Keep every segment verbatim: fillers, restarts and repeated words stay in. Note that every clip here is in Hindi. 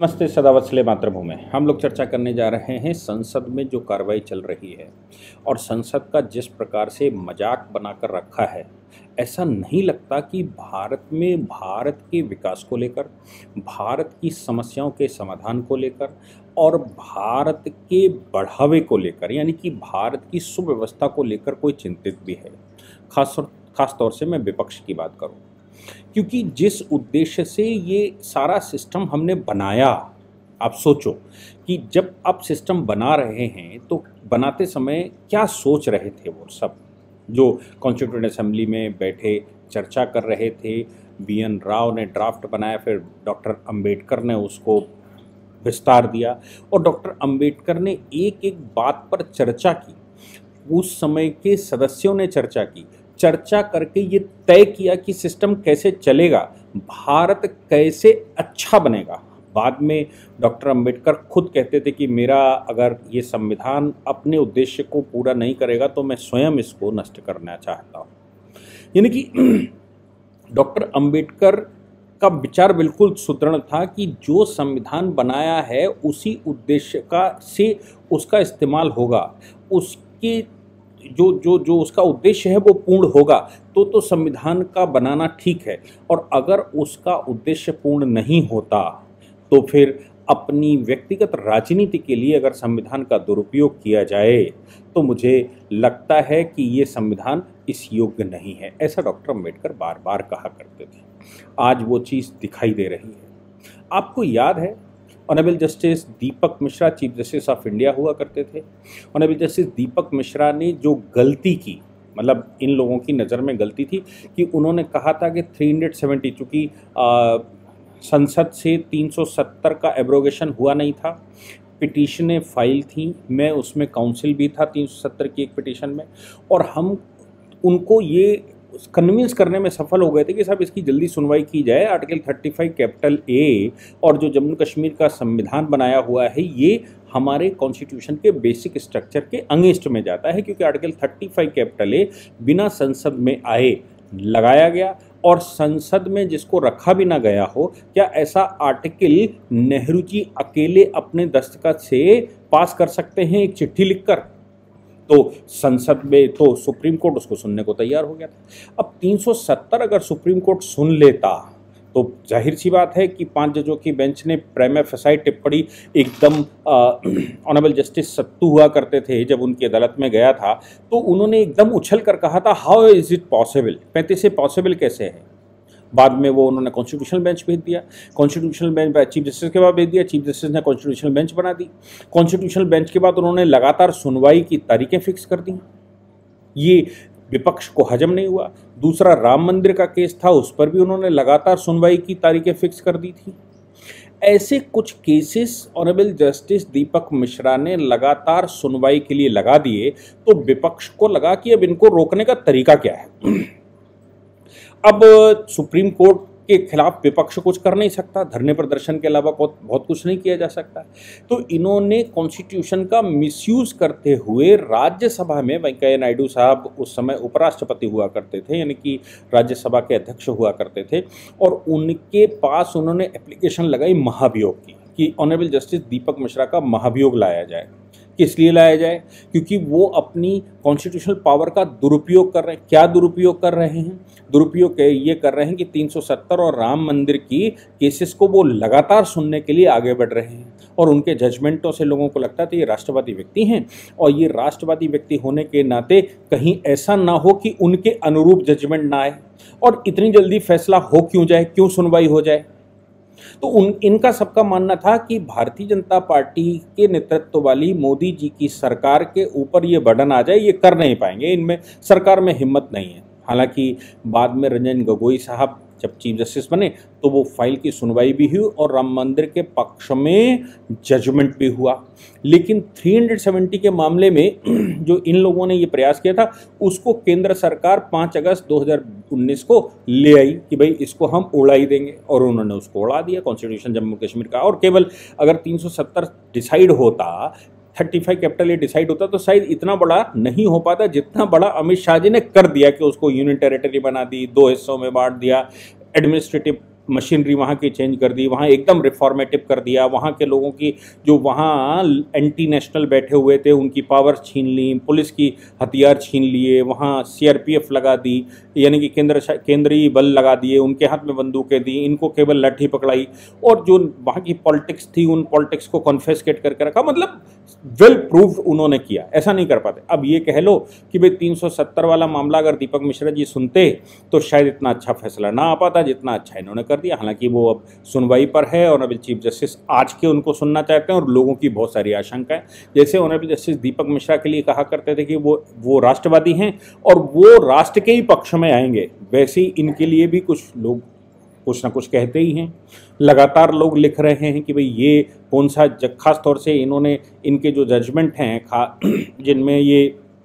नमस्ते सदावत्सले मातृभूमि। हम लोग चर्चा करने जा रहे हैं संसद में जो कार्रवाई चल रही है और संसद का जिस प्रकार से मजाक बनाकर रखा है। ऐसा नहीं लगता कि भारत में भारत के विकास को लेकर, भारत की समस्याओं के समाधान को लेकर और भारत के बढ़ावे को लेकर, यानी कि भारत की सुव्यवस्था को लेकर कोई चिंतित भी है। खास खास तौर से मैं विपक्ष की बात करूं, क्योंकि जिस उद्देश्य से ये सारा सिस्टम हमने बनाया, आप सोचो कि जब आप सिस्टम बना रहे हैं तो बनाते समय क्या सोच रहे थे वो सब जो कॉन्स्टिट्यूएंट असेंबली में बैठे चर्चा कर रहे थे। बी एन राव ने ड्राफ्ट बनाया, फिर डॉक्टर अंबेडकर ने उसको विस्तार दिया और डॉक्टर अंबेडकर ने एक एक बात पर चर्चा की। उस समय के सदस्यों ने चर्चा की, चर्चा करके ये तय किया कि सिस्टम कैसे चलेगा, भारत कैसे अच्छा बनेगा। बाद में डॉक्टर अंबेडकर खुद कहते थे कि मेरा अगर ये संविधान अपने उद्देश्य को पूरा नहीं करेगा तो मैं स्वयं इसको नष्ट करना चाहता हूँ। यानी कि डॉक्टर अंबेडकर का विचार बिल्कुल सुदृढ़ था कि जो संविधान बनाया है उसी उद्देश्य का से उसका इस्तेमाल होगा, उसके जो जो जो उसका उद्देश्य है वो पूर्ण होगा तो तो संविधान का बनाना ठीक है, और अगर उसका उद्देश्य पूर्ण नहीं होता तो फिर अपनी व्यक्तिगत राजनीति के लिए अगर संविधान का दुरुपयोग किया जाए तो मुझे लगता है कि ये संविधान इस योग्य नहीं है। ऐसा डॉक्टर अंबेडकर बार बार कहा करते थे। आज वो चीज़ दिखाई दे रही है। आपको याद है honourable justice Deepak Mishra chief justice of India हुआ करते थे। ऑनरेबल जस्टिस दीपक मिश्रा ने जो गलती की, मतलब इन लोगों की नज़र में गलती थी कि उन्होंने कहा था कि तीन सौ सत्तर, चूँकि संसद से तीन सौ सत्तर का एब्रोगेशन हुआ नहीं था, पिटीशनें फाइल थी, मैं उसमें काउंसिल भी था तीन सौ सत्तर की एक पिटीशन में, और हम उनको ये कन्विंस करने में सफल हो गए थे कि साहब इसकी जल्दी सुनवाई की जाए। आर्टिकल पैंतीस कैपिटल ए और जो जम्मू कश्मीर का संविधान बनाया हुआ है ये हमारे कॉन्स्टिट्यूशन के बेसिक स्ट्रक्चर के अगेंस्ट में जाता है, क्योंकि आर्टिकल पैंतीस कैपिटल ए बिना संसद में आए लगाया गया और संसद में जिसको रखा भी ना गया हो। क्या ऐसा आर्टिकल नेहरू जी अकेले अपने दस्तखत से पास कर सकते हैं एक चिट्ठी लिखकर? तो संसद में तो सुप्रीम कोर्ट उसको सुनने को तैयार हो गया था। अब तीन सौ सत्तर अगर सुप्रीम कोर्ट सुन लेता तो जाहिर सी बात है कि पांच जजों की बेंच ने प्रेमा फेसाई टिप्पणी एकदम ऑनरेबल जस्टिस सत्तू हुआ करते थे जब उनकी अदालत में गया था, तो उन्होंने एकदम उछल कर कहा था हाउ इज़ इट पॉसिबल, पैंतीस से पॉसिबल कैसे है। बाद में वो उन्होंने कॉन्स्टिट्यूशनल बेंच भेज दिया, कॉन्स्टिट्यूशनल बेंच चीफ जस्टिस के बाद भेज दिया, चीफ जस्टिस ने कॉन्स्टिट्यूशनल बेंच बना दी। कॉन्स्टिट्यूशनल बेंच के बाद उन्होंने लगातार सुनवाई की तारीखें फिक्स कर दी। ये विपक्ष को हजम नहीं हुआ। दूसरा राम मंदिर का केस था, उस पर भी उन्होंने लगातार सुनवाई की तारीखें फिक्स कर दी थी। ऐसे कुछ cases honourable justice Deepak Mishra ने लगातार सुनवाई के लिए लगा दिए, तो विपक्ष को लगा कि अब इनको रोकने का तरीका क्या है। अब सुप्रीम कोर्ट के खिलाफ विपक्ष कुछ कर नहीं सकता, धरने प्रदर्शन के अलावा बहुत बहुत कुछ नहीं किया जा सकता, तो इन्होंने कॉन्स्टिट्यूशन का मिसयूज करते हुए राज्यसभा में, वेंकैया नायडू साहब उस समय उपराष्ट्रपति हुआ करते थे, यानी कि राज्यसभा के अध्यक्ष हुआ करते थे, और उनके पास उन्होंने एप्लीकेशन लगाई महाभियोग की कि ऑनरेबल जस्टिस दीपक मिश्रा का महाभियोग लाया जाए। किस लिए लाया जाए? क्योंकि वो अपनी कॉन्स्टिट्यूशनल पावर का दुरुपयोग कर रहे हैं। क्या दुरुपयोग कर रहे हैं? दुरुपयोग ये कर रहे हैं कि तीन सौ सत्तर और राम मंदिर की केसेस को वो लगातार सुनने के लिए आगे बढ़ रहे हैं, और उनके जजमेंटों से लोगों को लगता था ये राष्ट्रवादी व्यक्ति हैं, और ये राष्ट्रवादी व्यक्ति होने के नाते कहीं ऐसा ना हो कि उनके अनुरूप जजमेंट ना आए और इतनी जल्दी फैसला हो क्यों जाए, क्यों सुनवाई हो जाए। तो उन इनका सबका मानना था कि भारतीय जनता पार्टी के नेतृत्व वाली मोदी जी की सरकार के ऊपर ये बर्डन आ जाए, ये कर नहीं पाएंगे, इनमें सरकार में हिम्मत नहीं है। हालांकि बाद में रंजन गोगोई साहब जब चीफ जस्टिस बने तो वो फाइल की सुनवाई भी हुई और राम मंदिर के पक्ष में जजमेंट भी हुआ। लेकिन तीन सौ सत्तर के मामले में जो इन लोगों ने ये प्रयास किया था उसको केंद्र सरकार पाँच अगस्त दो हज़ार उन्नीस को ले आई कि भाई इसको हम उड़ा ही देंगे, और उन्होंने उसको उड़ा दिया कॉन्स्टिट्यूशन जम्मू कश्मीर का। और केवल अगर तीन सौ सत्तर डिसाइड होता, पैंतीस कैपिटल ए डिसाइड होता तो शायद इतना बड़ा नहीं हो पाता जितना बड़ा अमित शाह जी ने कर दिया कि उसको यूनियन टेरिटरी बना दी, दो हिस्सों में बांट दिया, एडमिनिस्ट्रेटिव मशीनरी वहाँ की चेंज कर दी, वहाँ एकदम रिफॉर्मेटिव कर दिया, वहाँ के लोगों की जो वहाँ एंटी नेशनल बैठे हुए थे उनकी पावर छीन ली, पुलिस की हथियार छीन लिए, वहाँ सीआरपीएफ लगा दी, यानी कि केंद्र केंद्रीय बल लगा दिए, उनके हाथ में बंदूकें दी, इनको केवल लाठी पकड़ाई, और जो वहाँ की पॉलिटिक्स थी उन पॉलिटिक्स को कॉन्फेस्केट करके रखा। मतलब वेल प्रूव्ड उन्होंने किया, ऐसा नहीं कर पाते। अब ये कह लो कि भाई तीन सौ सत्तर वाला मामला अगर दीपक मिश्रा जी सुनते तो शायद इतना अच्छा फैसला ना आ पाता जितना अच्छा इन्होंने कर दिया। हालांकि वो अब सुनवाई पर है, ऑनरेबल चीफ जस्टिस आज के उनको सुनना चाहते हैं और लोगों की बहुत सारी आशंका है। जैसे ऑनरेबल जस्टिस दीपक मिश्रा के लिए कहा करते थे कि वो वो राष्ट्रवादी हैं और वो राष्ट्र के ही पक्ष में आएंगे, वैसे ही इनके लिए भी कुछ लोग कुछ ना कुछ कहते ही हैं। लगातार लोग लिख रहे हैं कि भाई ये कौन सा, खास तौर से इन्होंने इनके जो जजमेंट हैं खा जिनमें ये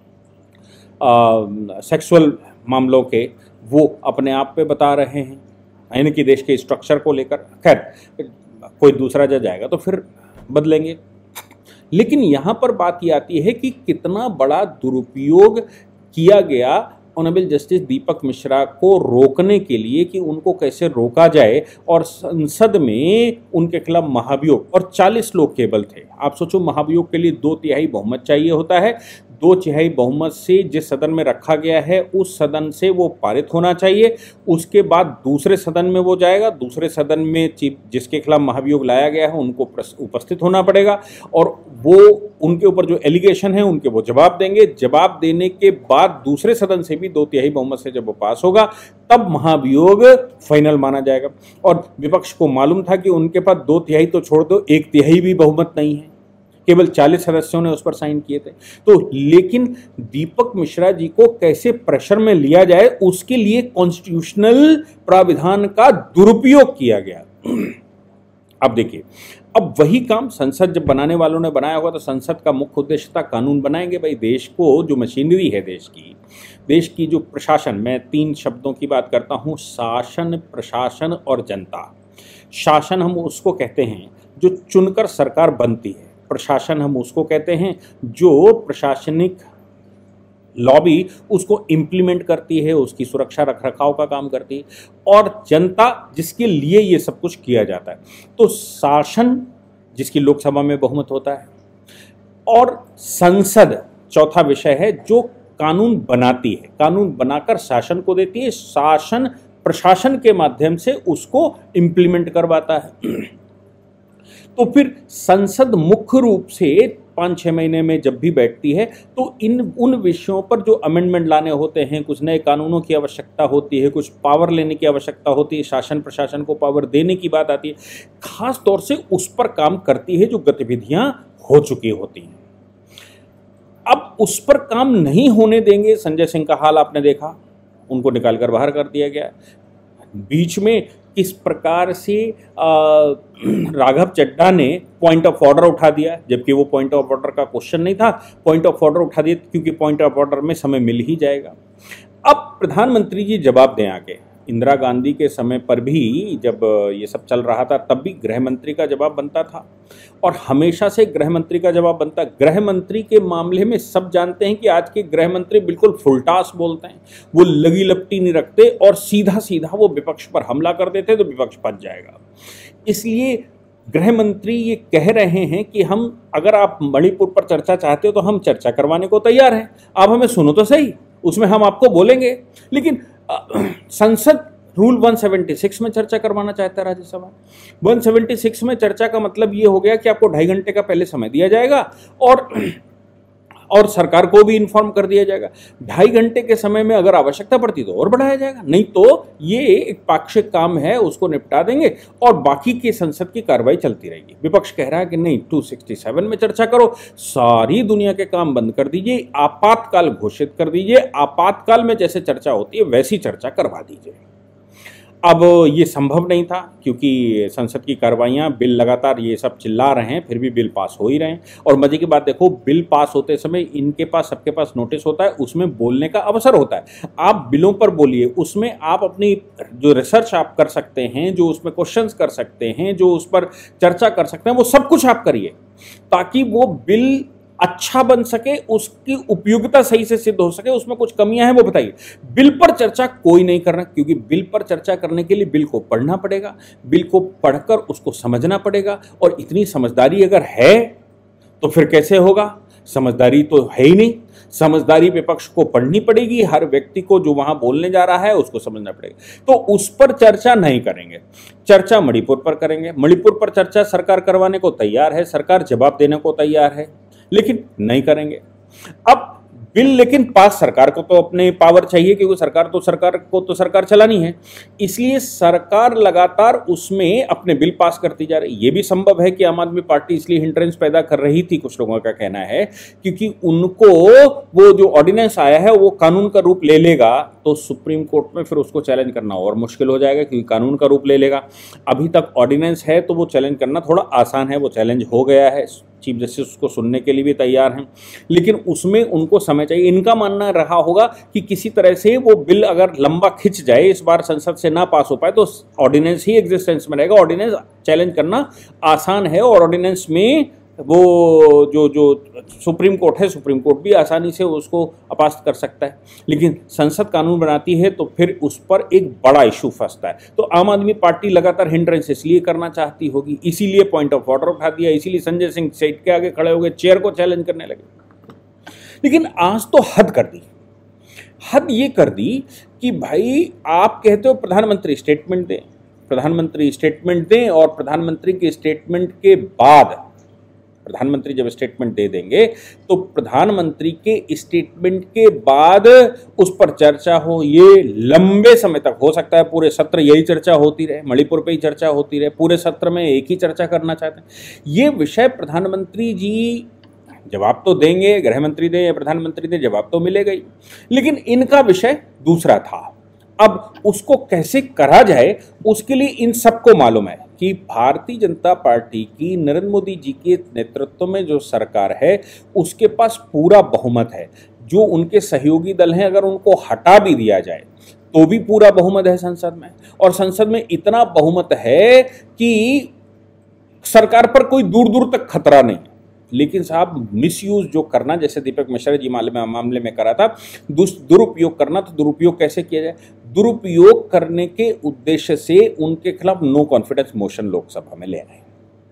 सेक्सुअल मामलों के, वो अपने आप पे बता रहे हैं, यानी कि देश के स्ट्रक्चर को लेकर। खैर कोई दूसरा जज आएगा तो फिर बदलेंगे। लेकिन यहाँ पर बात ये आती है कि कितना बड़ा दुरुपयोग किया गया ऑनरेबल जस्टिस दीपक मिश्रा को रोकने के लिए, कि उनको कैसे रोका जाए, और संसद में उनके खिलाफ महाभियोग, और चालीस लोग केवल थे। आप सोचो महाभियोग के लिए दो तिहाई बहुमत चाहिए होता है, दो तिहाई बहुमत से जिस सदन में रखा गया है उस सदन से वो पारित होना चाहिए, उसके बाद दूसरे सदन में वो जाएगा, दूसरे सदन में चीफ जिसके खिलाफ महाभियोग लाया गया है उनको उपस्थित होना पड़ेगा, और वो उनके ऊपर जो एलिगेशन है उनके वो जवाब देंगे। जवाब देने के बाद दूसरे सदन से भी दो तिहाई बहुमत से जब वो पास होगा तब महाभियोग फाइनल माना जाएगा। और विपक्ष को मालूम था कि उनके पास दो तिहाई तो छोड़ दो, एक तिहाई भी बहुमत नहीं है, केवल चालीस सदस्यों ने उस पर साइन किए थे। तो लेकिन दीपक मिश्रा जी को कैसे प्रेशर में लिया जाए, उसके लिए कॉन्स्टिट्यूशनल प्राविधान का दुरुपयोग किया गया। अब देखिए, अब वही काम संसद जब बनाने वालों ने बनाया होगा, तो संसद का मुख्य उद्देश्य था कानून बनाएंगे। भाई देश को जो मशीनरी है, देश की देश की जो प्रशासन, मैं तीन शब्दों की बात करता हूँ, शासन, प्रशासन और जनता। शासन हम उसको कहते हैं जो चुनकर सरकार बनती है, प्रशासन हम उसको कहते हैं जो प्रशासनिक लॉबी उसको इम्प्लीमेंट करती है, उसकी सुरक्षा रख रखाव का काम करती है, और जनता जिसके लिए ये सब कुछ किया जाता है। तो शासन जिसकी लोकसभा में बहुमत होता है, और संसद चौथा विषय है जो कानून बनाती है, कानून बनाकर शासन को देती है, शासन प्रशासन के माध्यम से उसको इम्प्लीमेंट करवाता है। तो फिर संसद मुख्य रूप से पाँच छः महीने में जब भी बैठती है तो इन उन विषयों पर जो अमेंडमेंट लाने होते हैं, कुछ नए कानूनों की आवश्यकता होती है, कुछ पावर लेने की आवश्यकता होती है, शासन प्रशासन को पावर देने की बात आती है, खास तौर से उस पर काम करती है जो गतिविधियां हो चुकी होती हैं। अब उस पर काम नहीं होने देंगे, संजय सिंह का हाल आपने देखा, उनको निकालकर बाहर कर दिया गया। बीच में किस प्रकार से राघव चड्ढा ने पॉइंट ऑफ ऑर्डर उठा दिया, जबकि वो पॉइंट ऑफ ऑर्डर का क्वेश्चन नहीं था, पॉइंट ऑफ ऑर्डर उठा दिया क्योंकि पॉइंट ऑफ ऑर्डर में समय मिल ही जाएगा। अब प्रधानमंत्री जी जवाब दें आगे। इंदिरा गांधी के समय पर भी जब ये सब चल रहा था तब भी गृह मंत्री का जवाब बनता था, और हमेशा से गृह मंत्री का जवाब बनता। गृह मंत्री के मामले में सब जानते हैं कि आज के गृह मंत्री बिल्कुल फुलटास बोलते हैं, वो लगी लपटी नहीं रखते और सीधा सीधा वो विपक्ष पर हमला कर देते तो विपक्ष बच जाएगा। इसलिए गृह मंत्री ये कह रहे हैं कि हम, अगर आप मणिपुर पर चर्चा चाहते हो तो हम चर्चा करवाने को तैयार हैं, आप हमें सुनो तो सही, उसमें हम आपको बोलेंगे। लेकिन संसद रूल एक सौ छिहत्तर में चर्चा करवाना चाहता है राज्यसभा। एक सौ छिहत्तर में चर्चा का मतलब ये हो गया कि आपको ढाई घंटे का पहले समय दिया जाएगा और और सरकार को भी इन्फॉर्म कर दिया जाएगा। ढाई घंटे के समय में अगर आवश्यकता पड़ती तो और बढ़ाया जाएगा, नहीं तो ये एक पाक्षिक काम है, उसको निपटा देंगे और बाकी की संसद की कार्रवाई चलती रहेगी। विपक्ष कह रहा है कि नहीं, दो सौ सरसठ में चर्चा करो, सारी दुनिया के काम बंद कर दीजिए, आपातकाल घोषित कर दीजिए, आपातकाल में जैसे चर्चा होती है वैसी चर्चा करवा दीजिए। अब ये संभव नहीं था क्योंकि संसद की कार्रवाइयाँ, बिल लगातार ये सब चिल्ला रहे हैं, फिर भी बिल पास हो ही रहे हैं। और मजे की बात देखो, बिल पास होते समय इनके पास, सबके पास नोटिस होता है, उसमें बोलने का अवसर होता है। आप बिलों पर बोलिए, उसमें आप अपनी जो रिसर्च आप कर सकते हैं, जो उसमें क्वेश्चंस कर सकते हैं, जो उस पर चर्चा कर सकते हैं, वो सब कुछ आप करिए ताकि वो बिल अच्छा बन सके, उसकी उपयोगिता सही से सिद्ध हो सके, उसमें कुछ कमियां हैं वो बताइए। बिल पर चर्चा कोई नहीं कर रहा, क्योंकि बिल पर चर्चा करने के लिए बिल को पढ़ना पड़ेगा, बिल को पढ़कर उसको समझना पड़ेगा, और इतनी समझदारी अगर है तो फिर कैसे होगा? समझदारी तो है ही नहीं। समझदारी विपक्ष को पढ़नी पड़ेगी, हर व्यक्ति को जो वहां बोलने जा रहा है उसको समझना पड़ेगा। तो उस पर चर्चा नहीं करेंगे, चर्चा मणिपुर पर करेंगे। मणिपुर पर चर्चा सरकार करवाने को तैयार है, सरकार जवाब देने को तैयार है, लेकिन नहीं करेंगे। अब बिल लेकिन पास सरकार को तो अपने पावर चाहिए, क्योंकि सरकार तो सरकार को तो सरकार चलानी है, इसलिए सरकार लगातार उसमें अपने बिल पास करती जा रही है। ये भी संभव है कि आम आदमी पार्टी इसलिए हिंड्रेंस पैदा कर रही थी, कुछ लोगों का कहना है, क्योंकि उनको वो जो ऑर्डिनेंस आया है वो कानून का रूप ले लेगा तो सुप्रीम कोर्ट में फिर उसको चैलेंज करना और मुश्किल हो जाएगा, क्योंकि कानून का रूप ले लेगा। अभी तक ऑर्डिनेंस है तो वो चैलेंज करना थोड़ा आसान है, वो चैलेंज हो गया है, चीफ जस्टिस उसको सुनने के लिए भी तैयार हैं, लेकिन उसमें उनको समय चाहिए। इनका मानना रहा होगा कि किसी तरह से वो बिल अगर लंबा खिंच जाए, इस बार संसद से ना पास हो पाए, तो ऑर्डिनेंस ही एग्जिस्टेंस में रहेगा। ऑर्डिनेंस चैलेंज करना आसान है, और ऑर्डिनेंस में वो जो जो सुप्रीम कोर्ट है, सुप्रीम कोर्ट भी आसानी से उसको अपास्त कर सकता है। लेकिन संसद कानून बनाती है तो फिर उस पर एक बड़ा इशू फंसता है। तो आम आदमी पार्टी लगातार हिंड्रेंस इसलिए करना चाहती होगी, इसीलिए पॉइंट ऑफ ऑर्डर उठा दिया, इसीलिए संजय सिंह सीट के आगे खड़े हो गए, चेयर को चैलेंज करने लगे। लेकिन आज तो हद कर दी, हद ये कर दी कि भाई आप कहते हो प्रधानमंत्री स्टेटमेंट दें, प्रधानमंत्री स्टेटमेंट दें, और प्रधानमंत्री के स्टेटमेंट के बाद, प्रधानमंत्री जब स्टेटमेंट दे देंगे तो प्रधानमंत्री के स्टेटमेंट के बाद उस पर चर्चा हो। ये लंबे समय तक हो सकता है, पूरे सत्र यही चर्चा होती रहे, मणिपुर पे ही चर्चा होती रहे, पूरे सत्र में एक ही चर्चा करना चाहते हैं। ये विषय प्रधानमंत्री जी जवाब तो देंगे, गृह मंत्री दें या प्रधानमंत्री दें, जवाब तो मिलेगा ही, लेकिन इनका विषय दूसरा था। अब उसको कैसे करा जाए, उसके लिए इन सबको मालूम है कि भारतीय जनता पार्टी की नरेंद्र मोदी जी के नेतृत्व में जो सरकार है उसके पास पूरा बहुमत है। जो उनके सहयोगी दल हैं, अगर उनको हटा भी दिया जाए तो भी पूरा बहुमत है संसद में, और संसद में इतना बहुमत है कि सरकार पर कोई दूर दूर तक खतरा नहीं। लेकिन साहब मिसयूज जो करना, जैसे दीपक मिश्रा जी मामले में करा था, दुरुपयोग करना, तो दुरुपयोग कैसे किया जाए? दुरुपयोग करने के उद्देश्य से उनके खिलाफ नो कॉन्फिडेंस मोशन लोकसभा में ले आए।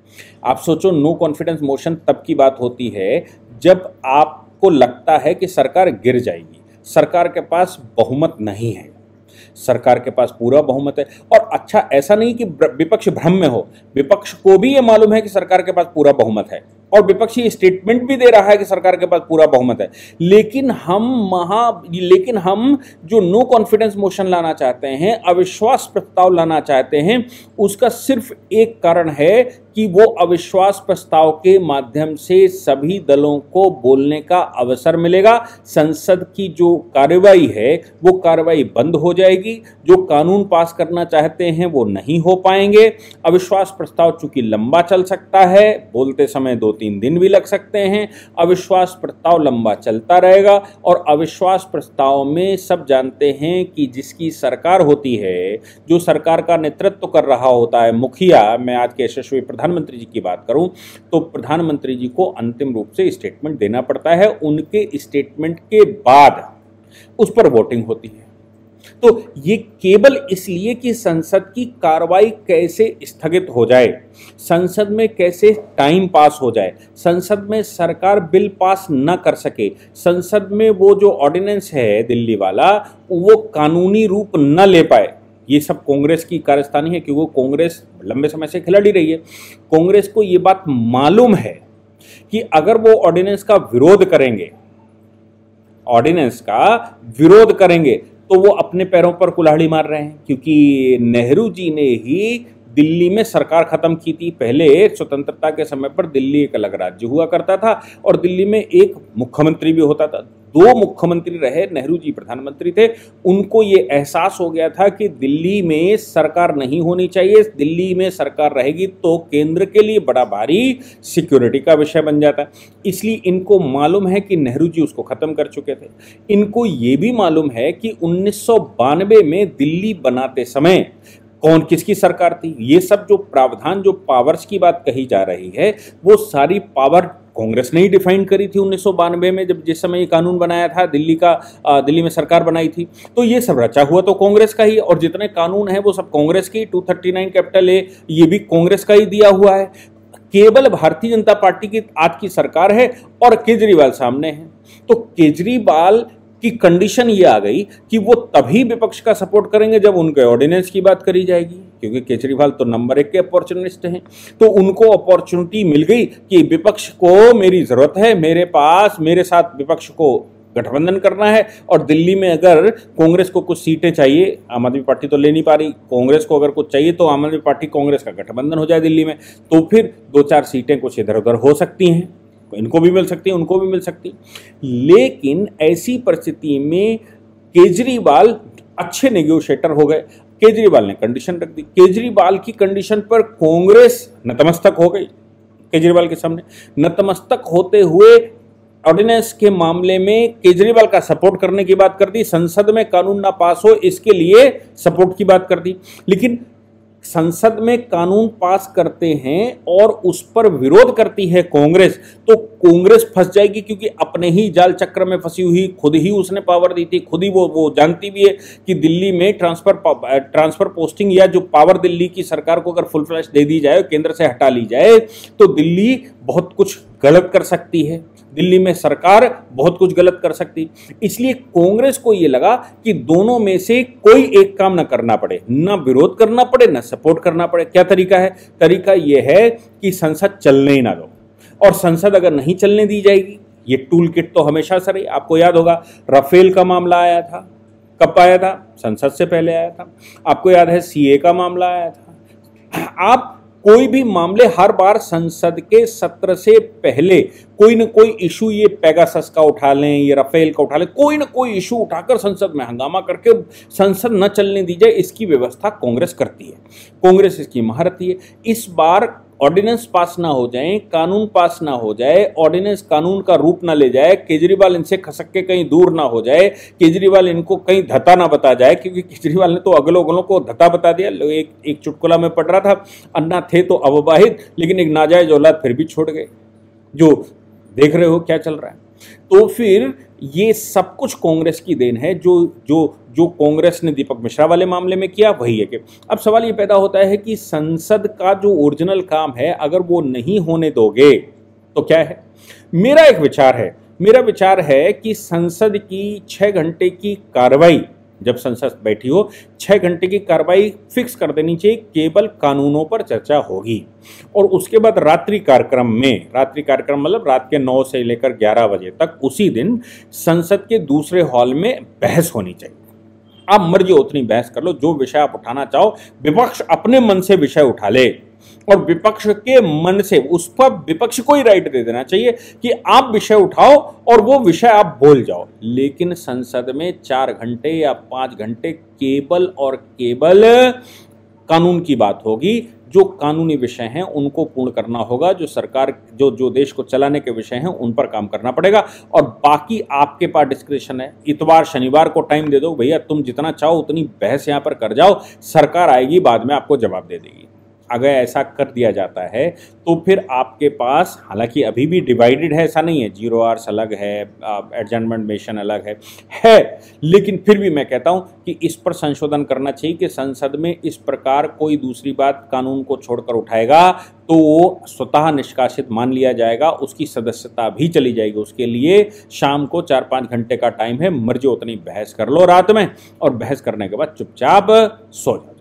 आप सोचो, नो कॉन्फिडेंस मोशन तब की बात होती है जब आपको लगता है कि सरकार गिर जाएगी, सरकार के पास बहुमत नहीं है, सरकार के पास पूरा बहुमत है। और अच्छा, ऐसा नहीं कि विपक्ष भ्रम में हो, विपक्ष को भी ये मालूम है कि सरकार के पास पूरा बहुमत है, और विपक्ष ये स्टेटमेंट भी दे रहा है कि सरकार के पास पूरा बहुमत है। लेकिन हम महा लेकिन हम जो नो कॉन्फिडेंस मोशन लाना चाहते हैं, अविश्वास प्रस्ताव लाना चाहते हैं, उसका सिर्फ एक कारण है कि वो अविश्वास प्रस्ताव के माध्यम से सभी दलों को बोलने का अवसर मिलेगा। संसद की जो कार्रवाई है वो कार्रवाई बंद हो जाएगी, जो कानून पास करना चाहते हैं वो नहीं हो पाएंगे। अविश्वास प्रस्ताव चूंकि लंबा चल सकता है, बोलते समय दो तीन दिन भी लग सकते हैं, अविश्वास प्रस्ताव लंबा चलता रहेगा, और अविश्वास प्रस्ताव में सब जानते हैं कि जिसकी सरकार होती है, जो सरकार का नेतृत्व कर रहा होता है मुखिया, मैं आज के यशस्वी प्रधानमंत्री जी की बात करूं तो प्रधानमंत्री जी को अंतिम रूप से स्टेटमेंट देना पड़ता है। उनके स्टेटमेंट के बाद उस पर वोटिंग होती है। तो ये केवल इसलिए कि संसद की कार्रवाई कैसे स्थगित हो जाए, संसद में कैसे टाइम पास हो जाए, संसद में सरकार बिल पास न कर सके, संसद में वो जो ऑर्डिनेंस है दिल्ली वाला वो कानूनी रूप न ले पाए। ये सब कांग्रेस की कारस्तानी है, क्योंकि कांग्रेस लंबे समय से खिलाड़ी रही है। कांग्रेस को ये बात मालूम है कि अगर वो ऑर्डिनेंस का विरोध करेंगे ऑर्डिनेंस का विरोध करेंगे तो वो अपने पैरों पर कुल्हाड़ी मार रहे हैं, क्योंकि नेहरू जी ने ही दिल्ली में सरकार खत्म की थी। पहले स्वतंत्रता के समय पर दिल्ली एक अलग राज्य हुआ करता था और दिल्ली में एक मुख्यमंत्री भी होता था। दो मुख्यमंत्री रहे, नेहरू जी प्रधानमंत्री थे। उनको ये एहसास हो गया था कि दिल्ली में सरकार नहीं होनी चाहिए, दिल्ली में सरकार रहेगी तो केंद्र के लिए बड़ा भारी सिक्योरिटी का विषय बन जाता है। इसलिए इनको मालूम है कि नेहरू जी उसको खत्म कर चुके थे। इनको ये भी मालूम है कि उन्नीस सौ बानवे में दिल्ली बनाते समय कौन किसकी सरकार थी। ये सब जो प्रावधान, जो पावर्स की बात कही जा रही है, वो सारी पावर कांग्रेस ने ही डिफाइन करी थी उन्नीस सौ बानवे में, जब जिस समय ये कानून बनाया था, दिल्ली का दिल्ली में सरकार बनाई थी। तो ये सब रचा हुआ तो कांग्रेस का ही, और जितने कानून हैं वो सब कांग्रेस की। Two thirty nine capital A ये भी कांग्रेस का ही दिया हुआ है। केवल भारतीय जनता पार्टी की आज की सरकार है और केजरीवाल सामने है। तो केजरीवाल की कंडीशन ये आ गई कि वो तभी विपक्ष का सपोर्ट करेंगे जब उनके ऑर्डिनेंस की बात करी जाएगी, क्योंकि केजरीवाल तो नंबर एक के अपॉर्चुनिस्ट हैं। तो उनको अपॉर्चुनिटी मिल गई कि विपक्ष को मेरी जरूरत है, मेरे पास मेरे साथ विपक्ष को गठबंधन करना है। और दिल्ली में अगर कांग्रेस को कुछ सीटें चाहिए, आम आदमी पार्टी तो ले नहीं पा रही, कांग्रेस को अगर कुछ चाहिए तो आम आदमी पार्टी कांग्रेस का गठबंधन हो जाए दिल्ली में, तो फिर दो चार सीटें कुछ इधर उधर हो सकती हैं, इनको भी मिल सकती है, उनको भी मिल सकती। लेकिन ऐसी परिस्थिति में केजरीवाल अच्छे नेगोशिएटर हो गए। केजरीवाल ने कंडीशन रख दी। केजरीवाल की कंडीशन पर कांग्रेस नतमस्तक हो गई। केजरीवाल के सामने नतमस्तक होते हुए ऑर्डिनेंस के मामले में केजरीवाल का सपोर्ट करने की बात कर दी, संसद में कानून ना पास हो इसके लिए सपोर्ट की बात कर दी। लेकिन संसद में कानून पास करते हैं और उस पर विरोध करती है कांग्रेस, तो कांग्रेस फंस जाएगी, क्योंकि अपने ही जाल चक्र में फंसी हुई, खुद ही उसने पावर दी थी, खुद ही वो वो जानती भी है कि दिल्ली में ट्रांसफर ट्रांसफर पोस्टिंग या जो पावर दिल्ली की सरकार को अगर फुल फ्लैश दे दी जाए, केंद्र से हटा ली जाए, तो दिल्ली बहुत कुछ गलत कर सकती है, दिल्ली में सरकार बहुत कुछ गलत कर सकती। इसलिए कांग्रेस को यह लगा कि दोनों में से कोई एक काम ना करना पड़े, ना विरोध करना पड़े, ना सपोर्ट करना पड़े। क्या तरीका है? तरीका यह है कि संसद चलने ही ना दो, और संसद अगर नहीं चलने दी जाएगी, ये टूल किट तो हमेशा से रही। आपको याद होगा राफेल का मामला आया था, कब आया था? संसद से पहले आया था। आपको याद है सीए का मामला आया था। आप कोई भी मामले हर बार संसद के सत्र से पहले कोई ना कोई इशू, ये पेगासस का उठा लें, ये राफेल का उठा लें, कोई ना कोई इशू उठाकर संसद में हंगामा करके संसद न चलने दी जाए, इसकी व्यवस्था कांग्रेस करती है। कांग्रेस इसकी महारथी है। इस बार ऑर्डिनेंस पास ना हो जाए, कानून पास ना हो जाए, ऑर्डिनेंस कानून का रूप ना ले जाए, केजरीवाल इनसे खसक के कहीं दूर ना हो जाए, केजरीवाल इनको कहीं धता ना बता जाए, क्योंकि केजरीवाल ने तो अगलो अगलों को धता बता दिया। एक एक चुटकुला में पढ़ रहा था, अन्ना थे तो अविवाहित, लेकिन एक नाजायज औलाद फिर भी छोड़ गए। जो देख रहे हो क्या चल रहा है। तो फिर ये सब कुछ कांग्रेस की देन है। जो जो जो कांग्रेस ने दीपक मिश्रा वाले मामले में किया वही है। कि अब सवाल ये पैदा होता है कि संसद का जो ओरिजिनल काम है, अगर वो नहीं होने दोगे तो क्या है? मेरा एक विचार है मेरा विचार है कि संसद की छह घंटे की कार्रवाई, जब संसद बैठी हो, छह घंटे की कार्रवाई फिक्स कर देनी चाहिए, केवल कानूनों पर चर्चा होगी। और उसके बाद रात्रि कार्यक्रम में, रात्रि कार्यक्रम मतलब रात के नौ से लेकर ग्यारह बजे तक, उसी दिन संसद के दूसरे हॉल में बहस होनी चाहिए। आप मर्जी उतनी बहस कर लो, जो विषय आप उठाना चाहो, विपक्ष अपने मन से विषय उठा ले, और विपक्ष के मन से उस पर विपक्ष को ही राइट दे देना चाहिए कि आप विषय उठाओ और वो विषय आप बोल जाओ। लेकिन संसद में चार घंटे या पांच घंटे केवल और केवल कानून की बात होगी। जो कानूनी विषय हैं उनको पूर्ण करना होगा, जो सरकार जो जो देश को चलाने के विषय हैं उन पर काम करना पड़ेगा, और बाकी आपके पास डिस्क्रिप्शन है। इतवार शनिवार को टाइम दे दो भैया, तुम जितना चाहो उतनी बहस यहाँ पर कर जाओ, सरकार आएगी बाद में आपको जवाब दे देगी। अगर ऐसा कर दिया जाता है तो फिर आपके पास, हालांकि अभी भी डिवाइडेड है, ऐसा नहीं है, जीरो आवर्स अलग है, एडजर्नमेंट मेशन अलग है है लेकिन फिर भी मैं कहता हूं कि इस पर संशोधन करना चाहिए कि संसद में इस प्रकार कोई दूसरी बात कानून को छोड़कर उठाएगा तो वो स्वतः निष्कासित मान लिया जाएगा, उसकी सदस्यता भी चली जाएगी। उसके लिए शाम को चार पाँच घंटे का टाइम है, मर्जी उतनी बहस कर लो रात में, और बहस करने के बाद चुपचाप सो जाओ।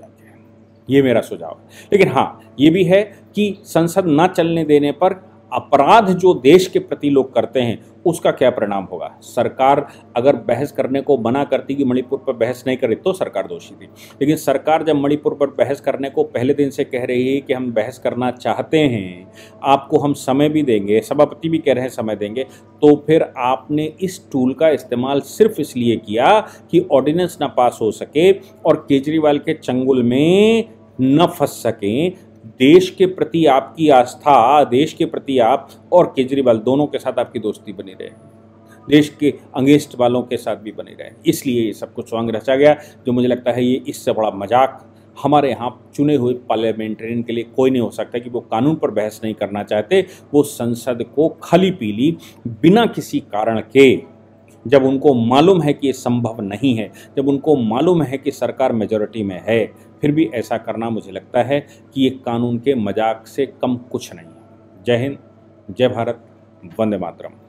ये मेरा सुझाव है। लेकिन हाँ, ये भी है कि संसद ना चलने देने पर अपराध जो देश के प्रति लोग करते हैं उसका क्या परिणाम होगा। सरकार अगर बहस करने को मना करती कि मणिपुर पर बहस नहीं करी तो सरकार दोषी थी, लेकिन सरकार जब मणिपुर पर बहस करने को पहले दिन से कह रही है कि हम बहस करना चाहते हैं, आपको हम समय भी देंगे, सभापति भी कह रहे हैं समय देंगे, तो फिर आपने इस टूल का इस्तेमाल सिर्फ इसलिए किया कि ऑर्डिनेंस ना पास हो सके और केजरीवाल के चंगुल में न फंस सकें। देश के प्रति आपकी आस्था, देश के प्रति आप और केजरीवाल दोनों के साथ आपकी दोस्ती बनी रहे, देश के अगेंस्ट वालों के साथ भी बनी रहे, इसलिए ये सब कुछ स्वांग रचा गया, जो मुझे लगता है ये इससे बड़ा मजाक हमारे यहाँ चुने हुए पार्लियामेंटेरियन के लिए कोई नहीं हो सकता कि वो कानून पर बहस नहीं करना चाहते, वो संसद को खाली पीली बिना किसी कारण के, जब उनको मालूम है कि ये संभव नहीं है, जब उनको मालूम है कि सरकार मेजॉरिटी में है, फिर भी ऐसा करना मुझे लगता है कि ये कानून के मजाक से कम कुछ नहीं है। जय हिंद, जय भारत, वंदे मातरम।